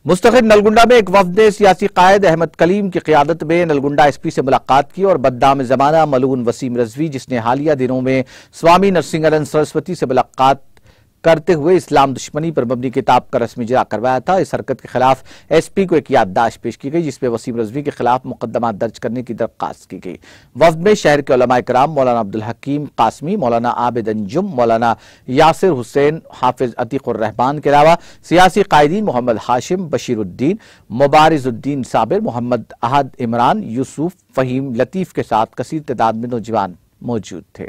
मुस्तकिल नलगुंडा में एक वफद ने सियासी कायद अहमद कलीम की क़ियादत में नलगुंडा एसपी से मुलाकात की और बदनाम ज़माना मलून वसीम रजवी, जिसने हालिया दिनों में स्वामी नरसिंहन सरस्वती से मुलाकात करते हुए इस्लाम दुश्मनी पर मबनी किताब का रस्मी इजरा करवाया था। इस हरकत के खिलाफ एसपी को एक याददाश्त पेश की गई, जिसमें वसीम रजवी के खिलाफ मुकदमा दर्ज करने की दरख्वास्त की गई। वफद में शहर के उलमा इकराम मौलाना अब्दुल हकीम कासमी, मौलाना आबिद अंजुम, मौलाना यासिर हुसैन, हाफिज अतीकुर रहमान के अलावा सियासी कायदीन मोहम्मद हाशिम, बशीरुद्दीन, मुबारिजुद्दीन साबिर, मोहम्मद अहद इमरान, यूसुफ, फहीम, लतीफ के साथ कसीर तादाद में नौजवान मौजूद थे।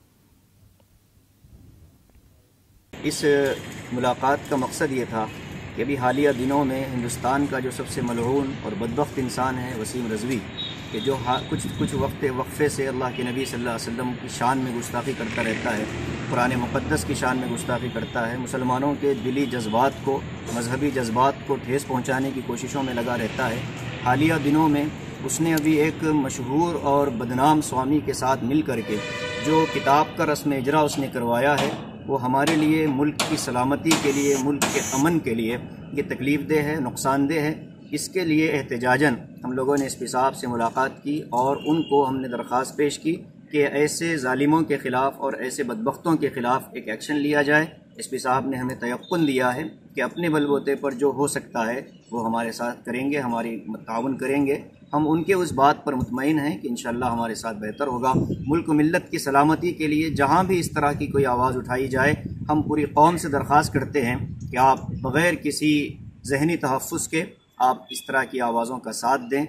इस मुलाकात का मकसद ये था कि अभी हालिया दिनों में हिंदुस्तान का जो सबसे मलऊन और बदबख्त इंसान है वसीम रजवी, कि जो कुछ वक्फे से अल्लाह के नबी सल्लल्लाहु अलैहि वसल्लम की शान में गुस्ताखी करता रहता है, कुरान मुक़द्दस की शान में गुस्ताखी करता है, मुसलमानों के दिली जज्बात को, मजहबी जज्बात को ठेस पहुँचाने की कोशिशों में लगा रहता है। हालिया दिनों में उसने अभी एक मशहूर और बदनाम स्वामी के साथ मिल कर के जो किताब का रस्म इजरा उसने करवाया है, वो हमारे लिए, मुल्क की सलामती के लिए, मुल्क के अमन के लिए ये तकलीफ़ देह है, नुकसानदेह है। इसके लिए एहतजाजन हम लोगों ने एसपी साहब से मुलाकात की और उनको हमने दरख्वास्त पेश की कि ऐसे ज़ालिमों के ख़िलाफ़ और ऐसे बदबख्तों के ख़िलाफ़ एक एक्शन लिया जाए। एसपी साहब ने हमें तयक्कुन दिया है कि अपने बलबूते पर जो हो सकता है वो हमारे साथ करेंगे, हमारी ताउन करेंगे। हम उनके उस बात पर मुतमईन हैं कि इंशाअल्लाह हमारे साथ बेहतर होगा। मुल्क मिल्लत की सलामती के लिए जहाँ भी इस तरह की कोई आवाज़ उठाई जाए, हम पूरी कौम से दरख्वास्त करते हैं कि आप बग़ैर किसी ज़हनी तहफ़्फ़ुज़ के आप इस तरह की आवाज़ों का साथ दें।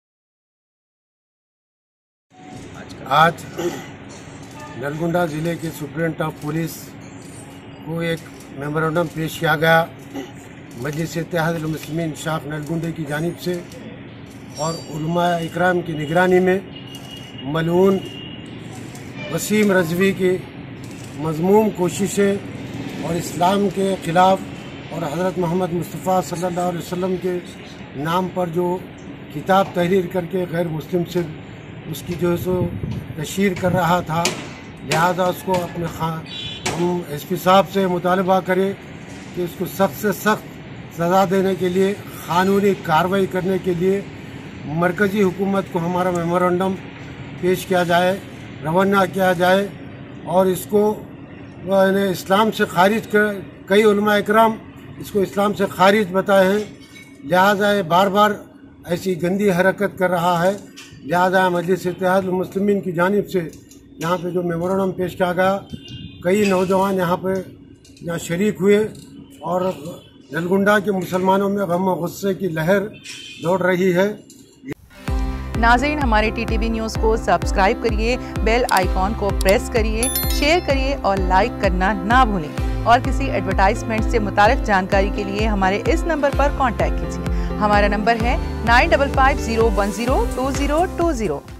आज नलगुंडा ज़िले के सुप्रिटेंडेंट ऑफ पुलिस को एक मेमोरेंडम पेश किया गया मजलिस इत्तेहादुल मुस्लिमीन शाख नलगुंडे की जानिब से और उलमा इकराम की निगरानी में मलऊन वसीम रजवी की मज़मूम कोशिशें और इस्लाम के ख़िलाफ़ और हज़रत मोहम्मद मुस्तफ़ा सल्लल्लाहु अलैहि वसल्लम के नाम पर जो किताब तहरीर करके गैर मुस्लिम से उसकी जो है सो तशहीर कर रहा था, लिहाजा उसको अपने हम एसपी साहब से मुतालबा करें कि उसको सख्त से सख्त सज़ा देने के लिए, क़ानूनी कार्रवाई करने के लिए मरकज़ी हुकूमत को हमारा मेमोरेंडम पेश किया जाए, रवाना किया जाए और इसको इस्लाम से खारिज कर, कई उलमा इकराम इसको इस्लाम से खारिज बताए हैं, लिहाजा ये बार बार ऐसी गंदी हरकत कर रहा है। लिहाजा मजलिस इत्तेहादुल मुस्लिमीन की जानिब से यहाँ पे जो मेमोरेंडम पेश किया गया, कई नौजवान यहाँ शरीक हुए और नलगुंडा के मुसलमानों में गम और गुस्से की लहर दौड़ रही है। नाज़रीन, हमारे टीटीवी न्यूज़ को सब्सक्राइब करिए, बेल आइकॉन को प्रेस करिए, शेयर करिए और लाइक करना ना भूलें। और किसी एडवर्टाइजमेंट से मुताल्लिक़ जानकारी के लिए हमारे इस नंबर पर कॉन्टैक्ट कीजिए। हमारा नंबर है 9550102020।